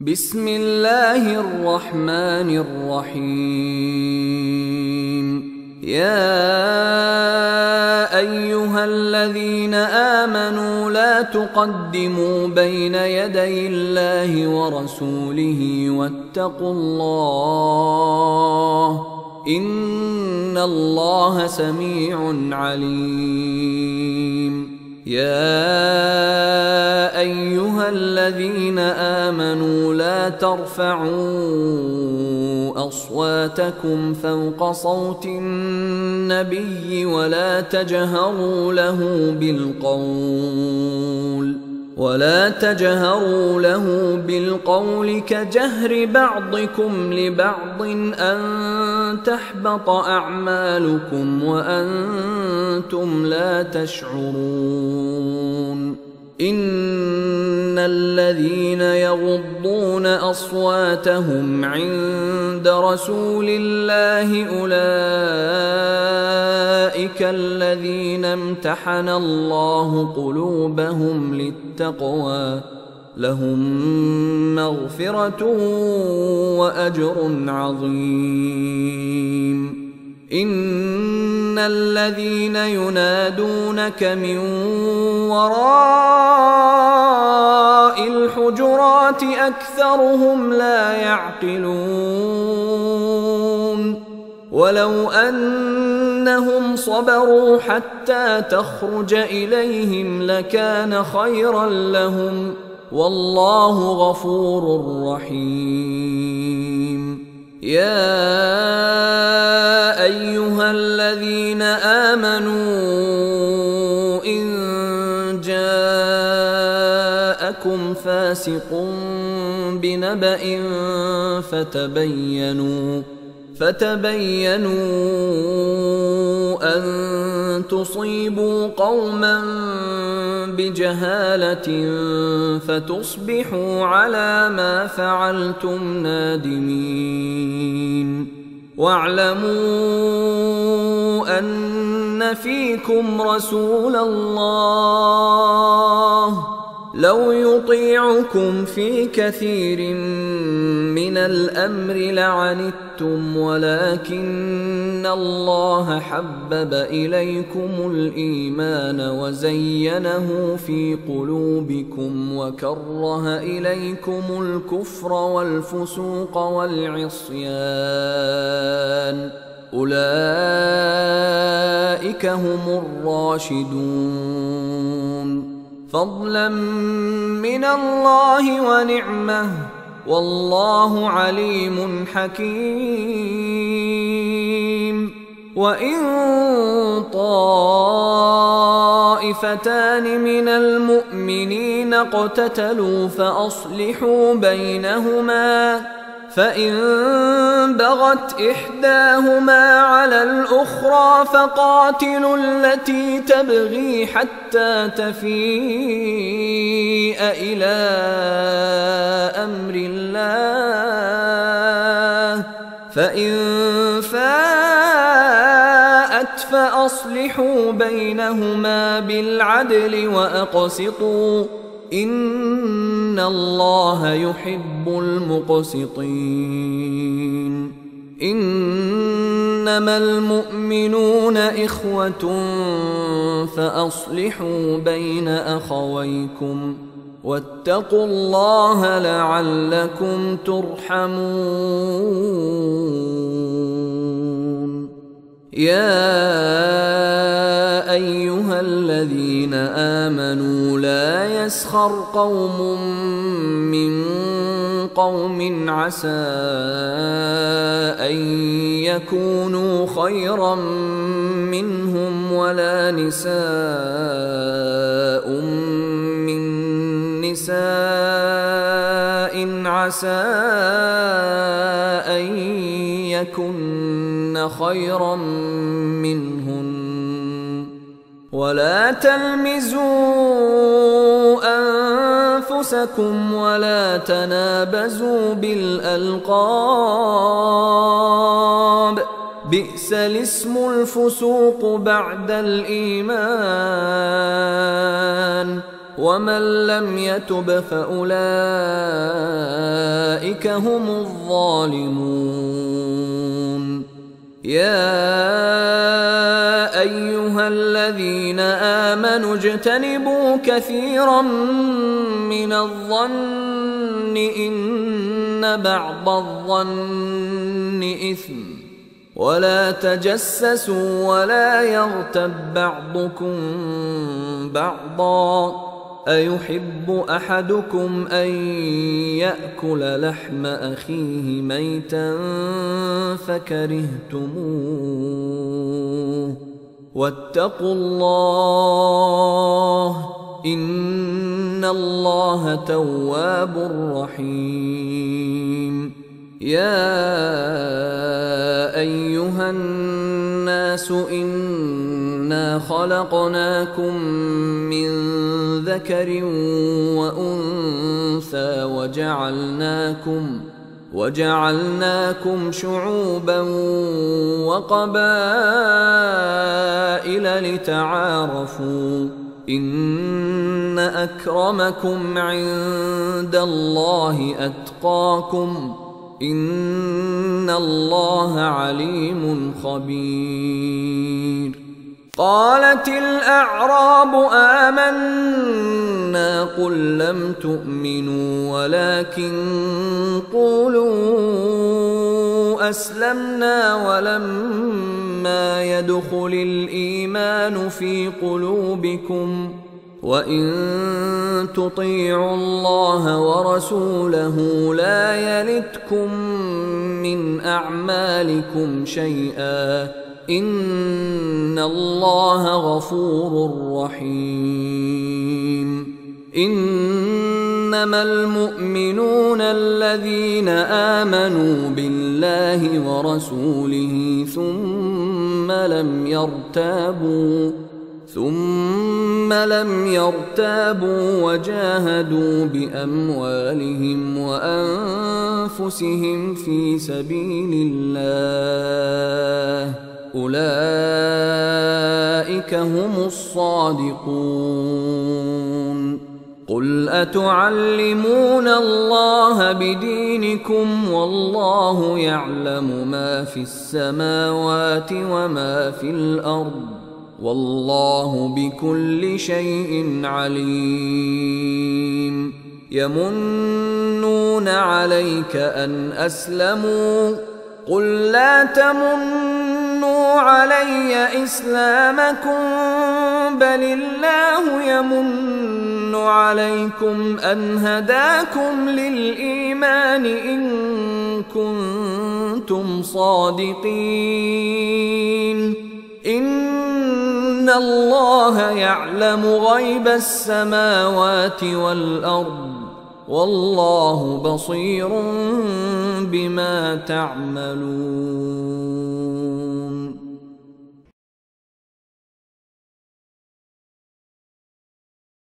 بسم اللہ الرحمن الرحیم یا ایہا الذین آمنوا لا تقدموا بین یدی اللہ ورسولہ واتقوا اللہ ان اللہ سمیع علیم يا أيها الذين آمنوا لا ترفعوا أصواتكم فوق صوت النبي ولا تجهروا له بالقول كجهر بعضكم لبعض أن تحبط أعمالكم وأنتم لا تشعرون إن الذين يغضون أصواتهم عند رسول الله أولئك الذين امتحن الله قلوبهم للتقوى لهم مغفرة وأجر عظيم إن الذين ينادونك من وراء الحجرات أكثرهم لا يعقلون ولو أنهم صبروا حتى تخرج إليهم لكان خيرا لهم والله غفور رحيم يا أيها الذين آمنوا إن جاءكم فاسق بنبأ فتبينوا أن تصيبوا قوما بجهالة فتصبحوا على ما فعلتم نادمين واعلموا أن فيكم رسول الله لو يطيعكم في كثير من الأمر لعنتم ولكن الله حبب إليكم الإيمان وزينه في قلوبكم وكره إليكم الكفر والفسوق والعصيان أولئك هم الراشدون فضلا من الله ونعمه والله عليم حكيم وإن طائفتان من المؤمنين اقتتلوا فأصلحوا بينهما فإن بغت إحداهما على الأخرى فقاتلوا التي تبغي حتى تفيء إلى أمر الله فإن فاءت فأصلحوا بينهما بالعدل وأقسطوا إن الله يحب المقسطين إنما المؤمنون إخوة فأصلحوا بين أخويكم واتقوا الله لعلكم ترحمون يا أيها الذين آمنوا لا يسخر قوم من قوم عسى أن يكونوا خيرا منهم ولا نساء من نساء عسى أن يكن خيرا منهن ولا تلمزوا أنفسكم ولا تنابزوا بالألقاب بئس الاسم الفسوق بعد الإيمان ومن لم يتب فأولئك أولئك هم الظالمون يا أيها الذين آمنوا اجتنبوا كثيرا من الظن إن بعض الظن إثم ولا تجسسوا ولا يغتب بعضكم بعضا أيحب أحدكم أن يأكل لحم أخيه ميتا فكرهتموه واتقوا الله إن الله تواب رحيم يا أيها الناس إنا خلقناكم من ذكر وأنثى وجعلناكم شعوبا وقبائل لتعارفوا إن أكرمكم عند الله أتقاكم إن الله عليم خبير قالت الأعراب آمنا قل لم تؤمنوا ولكن قولوا أسلمنا ولما يدخل الإيمان في قلوبكم وإن تطيعوا الله ورسوله لا يلتكم من أعمالكم شيئا إن الله غفور رحيم إنما المؤمنون الذين آمنوا بالله ورسوله ثم لم يرتابوا وجاهدوا بأموالهم وأنفسهم في سبيل الله أولئك هم الصادقون قل أتعلمون الله بدينكم والله يعلم ما في السماوات وما في الأرض والله بكل شيء عليم يمنون عليك أن أسلموا قل لا تمنوا علي إسلامكم بل الله يمن عليكم أن هداكم للإيمان إن كنتم صادقين إن الله يعلم غيب السماوات والأرض والله بصير بما تعملون